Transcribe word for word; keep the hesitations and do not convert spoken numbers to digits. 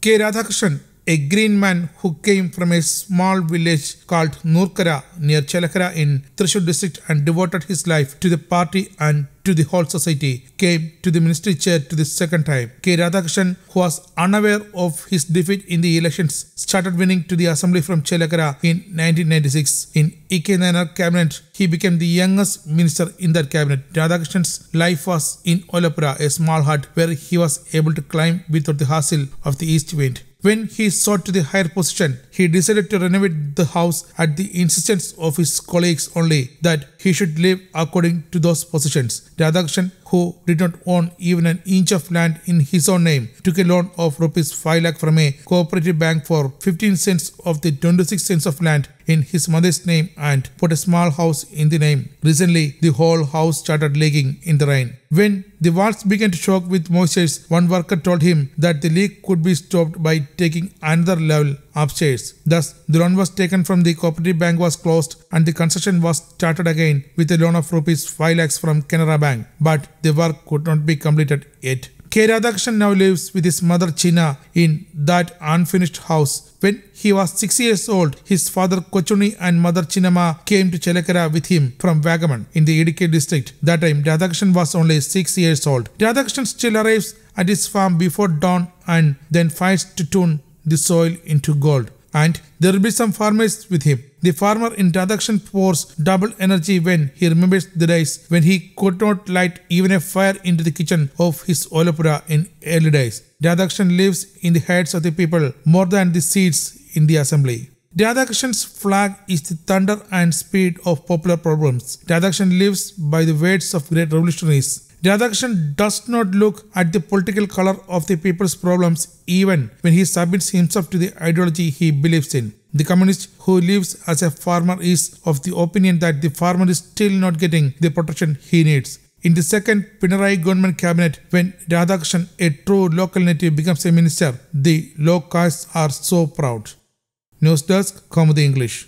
K. Radhakrishnan, a green man who came from a small village called Noorkara near Chelakkara in Thrissur district and devoted his life to the party and to the whole society, came to the ministry chair to the second time. K. Radhakrishnan, who was unaware of his defeat in the elections, started winning to the assembly from Chelakkara in nineteen ninety-six. In E K Nayanarcabinet, he became the youngest minister in that cabinet. Radhakrishnan's life was in Olappura, a small hut where he was able to climb without the hassle of the east wind. When he sought to the higher position, he decided to renovate the house at the insistence of his colleagues only, that he should live according to those positions. Radhakrishnan, who did not own even an inch of land in his own name, took a loan of rupees five lakh from a co-operative bank for fifteen cents of the twenty-six cents of land in his mother's name and put a small house in the name. Recently, the whole house started leaking in the rain. When the walls began to choke with moisture, one worker told him that the leak could be stopped by taking another level upstairs. Thus, the loan was taken from the cooperative bank was closed and the construction was started again with a loan of rupees five lakhs from Canara Bank. But the work could not be completed yet. K. Radhakrishnan now lives with his mother China in that unfinished house. When he was six years old, his father Kochuni and mother Chinnamma came to Chelakkara with him from Vagaman in the Idukki district. That time, Radhakrishnan was only six years old. Radhakrishnan still arrives at his farm before dawn and then fights to turn the soil into gold. And there will be some farmers with him. The farmer in Radhakrishnan pours double energy when he remembers the days when he could not light even a fire into the kitchen of his Olappura in early days. Radhakrishnan lives in the heads of the people more than the seats in the assembly. Radhakrishnan's flag is the thunder and speed of popular problems. Radhakrishnan lives by the words of great revolutionaries. Radhakrishnan does not look at the political color of the people's problems even when he submits himself to the ideology he believes in. The communist who lives as a farmer is of the opinion that the farmer is still not getting the protection he needs. In the second Pinarayi government cabinet, when Radhakrishnan, a true local native, becomes a minister, the low castes are so proud. News Desk, Kaumudy English.